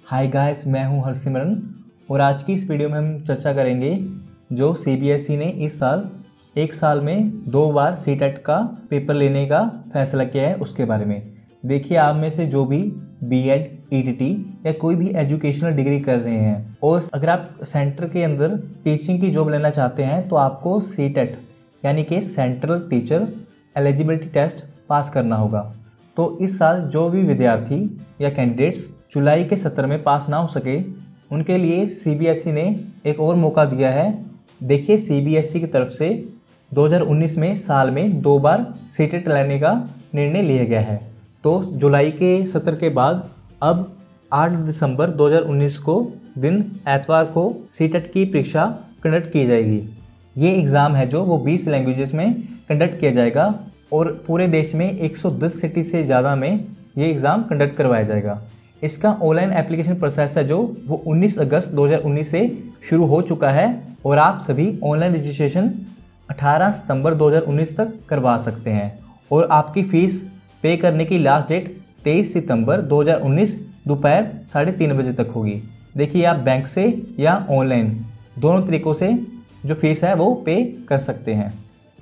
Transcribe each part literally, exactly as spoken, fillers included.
Hi guys, मैं हूं हरसिमरन और आज की इस वीडियो में हम चर्चा करेंगे जो सीबीएसई ने इस साल एक साल में दो बार सीटेट का पेपर लेने का फैसला किया है उसके बारे में। देखिए, आप में से जो भी बीएड, ईटीटी या कोई भी एजुकेशनल डिग्री कर रहे हैं और अगर आप सेंटर के अंदर टीचिंग की जॉब लेना चाहते हैं तो आपको सीटेट यानी कि central teacher eligibility test pass करना होगा। तो इस साल जो भी विद्यार्थी या कैंडिडेट्स जुलाई के सत्र में पास ना हो सके उनके लिए सीबीएसई ने एक और मौका दिया है। देखिए, सीबीएसई की तरफ से दो हज़ार उन्नीस में साल में दो बार सीटेट लेने का निर्णय लिया गया है। तो जुलाई के सत्र के बाद अब आठ दिसंबर दो हज़ार उन्नीस को दिन एतवार को सीटेट की परीक्षा कंडक्ट की जाएगी। ये एग्ज़ाम है जो वो बीस लैंग्वेजेस में कंडक्ट किया जाएगा और पूरे देश में एक सौ दस सिटी से ज़्यादा में ये एग्ज़ाम कंडक्ट करवाया जाएगा। इसका ऑनलाइन एप्लीकेशन प्रोसेस है जो वो उन्नीस अगस्त दो हज़ार उन्नीस से शुरू हो चुका है और आप सभी ऑनलाइन रजिस्ट्रेशन अठारह सितंबर दो हज़ार उन्नीस तक करवा सकते हैं और आपकी फ़ीस पे करने की लास्ट डेट तेईस सितंबर दो हज़ार उन्नीस दोपहर साढ़े तीन बजे तक होगी। देखिए, आप बैंक से या ऑनलाइन दोनों तरीक़ों से जो फ़ीस है वो पे कर सकते हैं।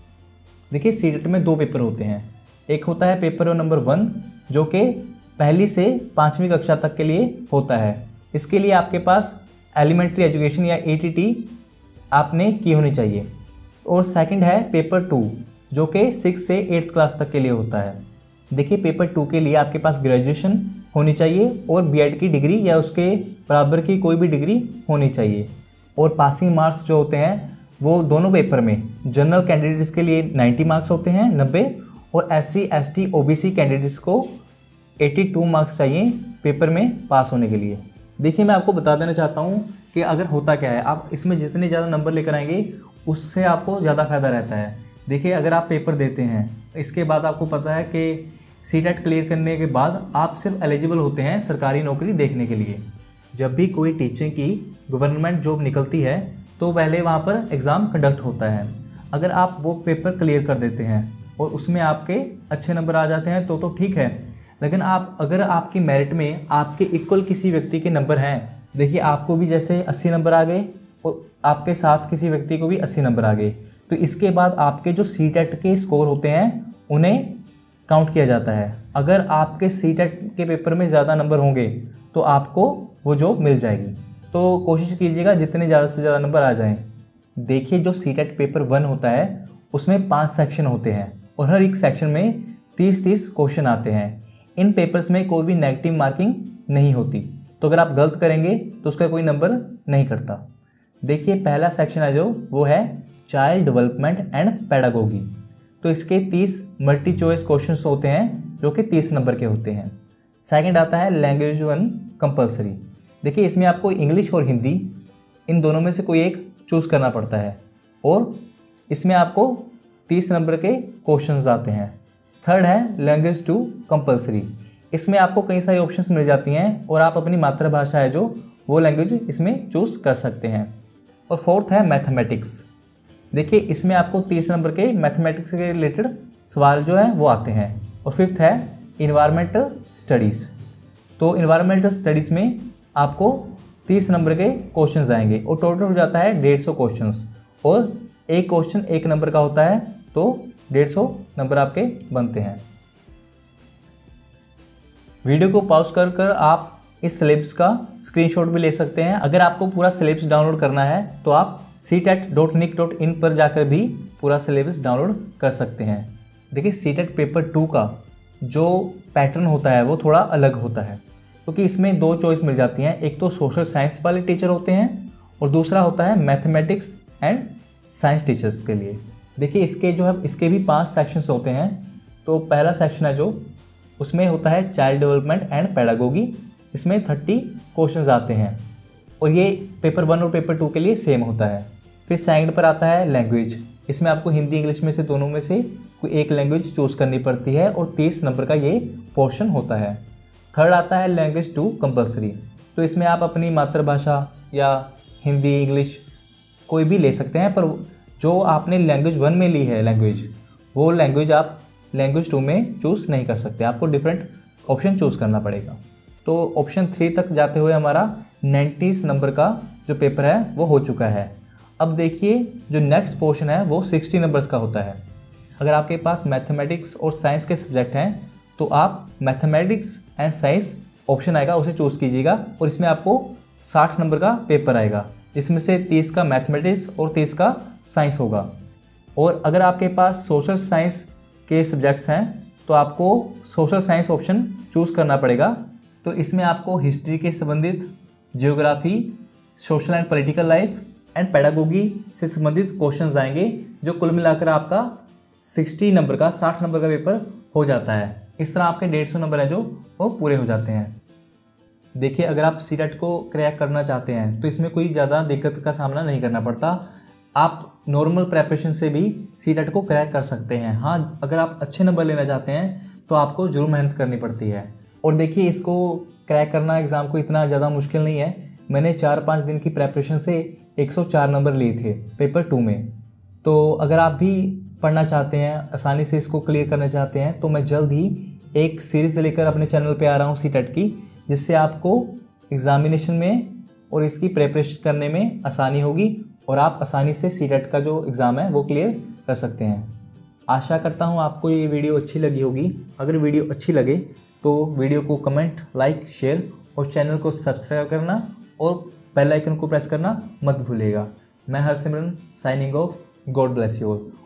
देखिए, सीटेट में दो पेपर होते हैं। एक होता है पेपर नंबर वन जो कि पहली से पाँचवीं कक्षा तक के लिए होता है। इसके लिए आपके पास एलिमेंट्री एजुकेशन या ईटीटी आपने की होनी चाहिए। और सेकंड है पेपर टू जो कि सिक्स से एट्थ क्लास तक के लिए होता है। देखिए, पेपर टू के लिए आपके पास ग्रेजुएशन होनी चाहिए और बीएड की डिग्री या उसके बराबर की कोई भी डिग्री होनी चाहिए। और पासिंग मार्क्स जो होते हैं वो दोनों पेपर में जनरल कैंडिडेट्स के लिए नब्बे मार्क्स होते हैं नब्बे, और एससी, एसटी, ओबीसी कैंडिडेट्स को बयासी मार्क्स चाहिए पेपर में पास होने के लिए। देखिए, मैं आपको बता देना चाहता हूँ कि अगर होता क्या है, आप इसमें जितने ज़्यादा नंबर लेकर आएंगे उससे आपको ज़्यादा फ़ायदा रहता है। देखिए, अगर आप पेपर देते हैं इसके बाद आपको पता है कि सीटेट क्लियर करने के बाद आप सिर्फ एलिजिबल होते हैं सरकारी नौकरी देखने के लिए। जब भी कोई टीचिंग की गवर्नमेंट जॉब निकलती है तो पहले वहाँ पर एग्ज़ाम कंडक्ट होता है। अगर आप वो पेपर क्लियर कर देते हैं और उसमें आपके अच्छे नंबर आ जाते हैं तो तो ठीक है, लेकिन आप अगर आपकी मेरिट में आपके इक्वल किसी व्यक्ति के नंबर हैं, देखिए आपको भी जैसे अस्सी नंबर आ गए और आपके साथ किसी व्यक्ति को भी अस्सी नंबर आ गए, तो इसके बाद आपके जो सीटेट के स्कोर होते हैं उन्हें काउंट किया जाता है। अगर आपके सीटेट के पेपर में ज़्यादा नंबर होंगे तो आपको वो जॉब मिल जाएगी। तो कोशिश कीजिएगा जितने ज़्यादा से ज़्यादा नंबर आ जाएं। देखिए, जो सीटेट पेपर वन होता है उसमें पांच सेक्शन होते हैं और हर एक सेक्शन में तीस तीस क्वेश्चन आते हैं। इन पेपर्स में कोई भी नेगेटिव मार्किंग नहीं होती, तो अगर आप गलत करेंगे तो उसका कोई नंबर नहीं करता। देखिए, पहला सेक्शन है जो वो है चाइल्ड डेवलपमेंट एंड पेडागोगी। तो इसके तीस मल्टी चॉइस क्वेश्चन होते हैं जो कि तीस नंबर के होते हैं। सेकेंड आता है लैंग्वेज वन कंपल्सरी। देखिए, इसमें आपको इंग्लिश और हिंदी इन दोनों में से कोई एक चूज़ करना पड़ता है और इसमें आपको तीस नंबर के क्वेश्चंस आते हैं। थर्ड है लैंग्वेज टू कंपल्सरी। इसमें आपको कई सारी ऑप्शंस मिल जाती हैं और आप अपनी मातृभाषा है जो वो लैंग्वेज इसमें चूज़ कर सकते हैं। और फोर्थ है मैथमेटिक्स। देखिए, इसमें आपको तीस नंबर के मैथमेटिक्स के रिलेटेड सवाल जो है वो आते हैं। और फिफ्थ है इन्वायरमेंटल स्टडीज़। तो इन्वायरमेंटल स्टडीज़ में आपको तीस नंबर के क्वेश्चंस आएंगे और टोटल हो जाता है डेढ़ सौ क्वेश्चंस, और एक क्वेश्चन एक नंबर का होता है तो डेढ़ सौ नंबर आपके बनते हैं। वीडियो को पॉज कर कर आप इस सिलेबस का स्क्रीनशॉट भी ले सकते हैं। अगर आपको पूरा सिलेबस डाउनलोड करना है तो आप C TET dot nic dot in पर जाकर भी पूरा सिलेबस डाउनलोड कर सकते हैं। देखिए, सीटेट पेपर टू का जो पैटर्न होता है वो थोड़ा अलग होता है क्योंकि इसमें दो चॉइस मिल जाती हैं। एक तो सोशल साइंस वाले टीचर होते हैं और दूसरा होता है मैथमेटिक्स एंड साइंस टीचर्स के लिए। देखिए, इसके जो है इसके भी पांच सेक्शंस होते हैं। तो पहला सेक्शन है जो उसमें होता है चाइल्ड डेवलपमेंट एंड पेडागोगी। इसमें थर्टी क्वेश्चंस आते हैं और ये पेपर वन और पेपर टू के लिए सेम होता है। फिर सेकंड पर आता है लैंग्वेज। इसमें आपको हिंदी इंग्लिश में से दोनों में से कोई एक लैंग्वेज चूज़ करनी पड़ती है और तीस नंबर का ये पोर्शन होता है। थर्ड आता है लैंग्वेज टू कंपल्सरी। तो इसमें आप अपनी मातृभाषा या हिंदी इंग्लिश कोई भी ले सकते हैं, पर जो आपने लैंग्वेज वन में ली है लैंग्वेज वो लैंग्वेज आप लैंग्वेज टू में चूज़ नहीं कर सकते, आपको डिफरेंट ऑप्शन चूज़ करना पड़ेगा। तो ऑप्शन थ्री तक जाते हुए हमारा नब्बे नंबर का जो पेपर है वो हो चुका है। अब देखिए जो नेक्स्ट पोर्शन है वो साठ नंबर्स का होता है। अगर आपके पास मैथमेटिक्स और साइंस के सब्जेक्ट हैं तो आप मैथमेटिक्स एंड साइंस ऑप्शन आएगा उसे चूज़ कीजिएगा और इसमें आपको साठ नंबर का पेपर आएगा। इसमें से तीस का मैथमेटिक्स और तीस का साइंस होगा। और अगर आपके पास सोशल साइंस के सब्जेक्ट्स हैं तो आपको सोशल साइंस ऑप्शन चूज़ करना पड़ेगा। तो इसमें आपको हिस्ट्री के संबंधित, geography, social and political life and pedagogy से संबंधित क्वेश्चंस आएंगे, जो कुल मिलाकर आपका साठ नंबर का साठ नंबर का पेपर हो जाता है। इस तरह आपके डेढ़ सौ नंबर हैं जो वो पूरे हो जाते हैं। देखिए अगर आप सी टेट को क्रैक करना चाहते हैं तो इसमें कोई ज़्यादा दिक्कत का सामना नहीं करना पड़ता। आप नॉर्मल प्रेपरेशन से भी सी टेट को क्रैक कर सकते हैं। हाँ, अगर आप अच्छे नंबर लेना चाहते हैं तो आपको जरूर मेहनत करनी पड़ती है। और देखिए इसको क्रैक करना एग्ज़ाम को इतना ज़्यादा मुश्किल नहीं है। मैंने चार पाँच दिन की प्रेपरेशन से एक सौ चार नंबर लिए थे पेपर टू में। तो अगर आप भी पढ़ना चाहते हैं, आसानी से इसको क्लियर करना चाहते हैं, तो मैं जल्द ही एक सीरीज़ लेकर अपने चैनल पे आ रहा हूँ सी टेट की, जिससे आपको एग्ज़ामिनेशन में और इसकी प्रेपरेशन करने में आसानी होगी और आप आसानी से सी टेट का जो एग्ज़ाम है वो क्लियर कर सकते हैं। आशा करता हूँ आपको ये वीडियो अच्छी लगी होगी। अगर वीडियो अच्छी लगे तो वीडियो को कमेंट, लाइक, शेयर और चैनल को सब्सक्राइब करना और बेल आइकन को प्रेस करना मत भूलिएगा। मैं Harsimran signing off. God bless you all.